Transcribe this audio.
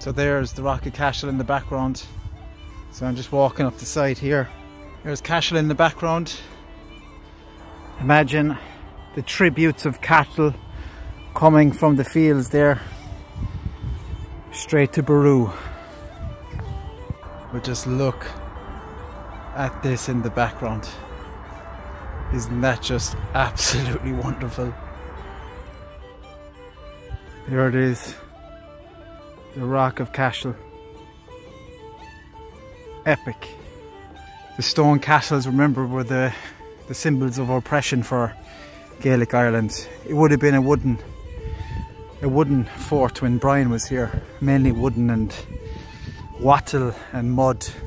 So there's the Rock of Cashel in the background. So I'm just walking up the side here. There's Cashel in the background. Imagine the tributes of cattle coming from the fields there straight to BORÚ. But just look at this in the background. Isn't that just absolutely wonderful? There it is, the Rock of Cashel. Epic. The stone castles, remember, were the symbols of oppression for Gaelic Ireland. It would have been a wooden fort when Brian was here, mainly wooden and wattle and mud